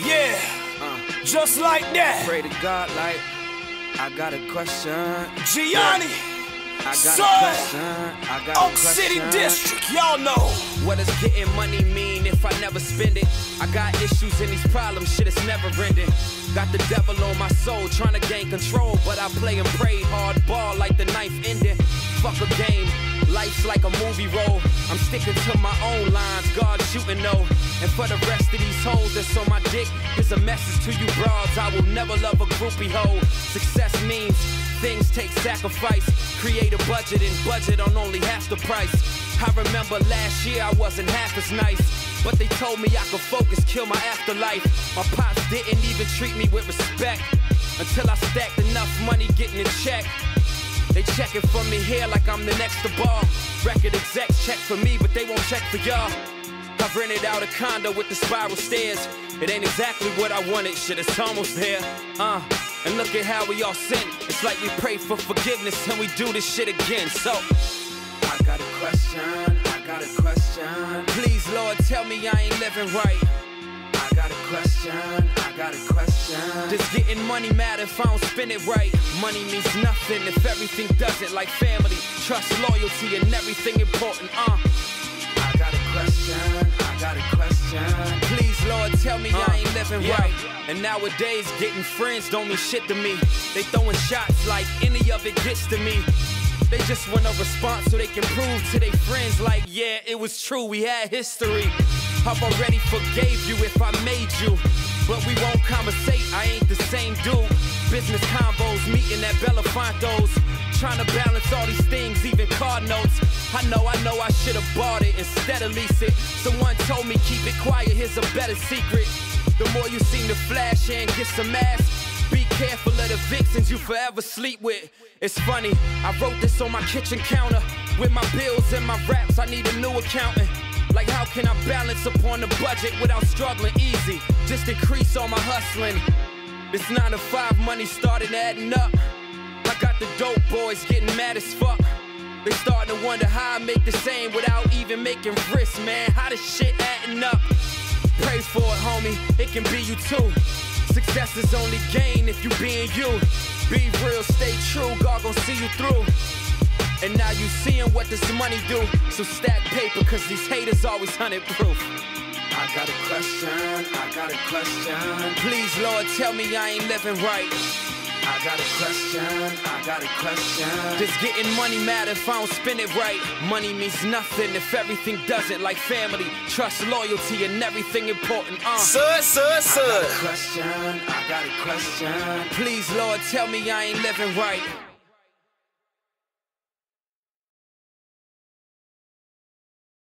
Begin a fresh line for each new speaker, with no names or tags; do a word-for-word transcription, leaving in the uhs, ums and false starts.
Yeah,
Uh,
just like that.
pray to God like I got a question.
Gianni,
I got
Sir,
a question. I got
Oak
a
City
question.
District, y'all know.
What does getting money mean if I never spend it? I got issues and these problems, shit is never ending. Got the devil on my soul, trying to gain control, but I play and pray hard ball like the ninth ending. Fuck a game, life's like a movie role. I'm sticking to my own lines, God shooting no. And for the rest of these hoes that's on my dick, here's a message to you broads: I will never love a groupie hoe. Success means things take sacrifice. Create a budget and budget on only half the price. I remember last year I wasn't half as nice, but they told me I could focus, kill my afterlife. My pops didn't even treat me with respect until I stacked enough money getting a check. They checking for me here like I'm the next to ball. Record execs check for me, but they won't check for y'all. I've rented out a condo with the spiral stairs. It ain't exactly what I wanted, shit, it's almost there. Uh, and look at how we all sin. It's like we pray for forgiveness and we do this shit again. So, I got a question, I got a question. Please, Lord, tell me I ain't living right. I got a question, I got a question. Does getting money matter if I don't spend it right? Money means nothing if everything doesn't, like family, trust, loyalty, and everything important, uh. I got a question, I got a question. Please, Lord, tell me uh, I ain't living yeah. right. And nowadays, getting friends don't mean shit to me. They throwing shots like any of it gets to me. They just want a response so they can prove to their friends like, yeah, it was true, we had history. I've already forgave you if I made you, but we won't conversate, I ain't the same dude. Business combos, meeting at Belafonte's, trying to balance all these things, even card notes. I know, I know I should've bought it instead of lease it. Someone told me keep it quiet, here's a better secret. The more you seem to flash and get some ass, be careful of the vixens you forever sleep with. It's funny, I wrote this on my kitchen counter. With my bills and my raps, I need a new accountant. Like how can I balance upon the budget without struggling easy? Just increase all my hustling. This nine to five money started adding up. I got the dope boys getting mad as fuck. They starting to wonder how I make the same without even making risks, man. How this shit adding up? Pray for it, homie, it can be you too. Success is only gain if you being you. Be real, stay true, God gon' see you through. And now you seeing what this money do. So stack paper, cause these haters always hundred proof. I got a question, I got a question. Please, Lord, tell me I ain't living right. I got a question, I got a question. Does getting money matter if I don't spend it right? Money means nothing if everything doesn't, like family, trust, loyalty, and everything important, uh.
Sir, sir, sir.
I got a question, I got a question. Please, Lord, tell me I ain't living right.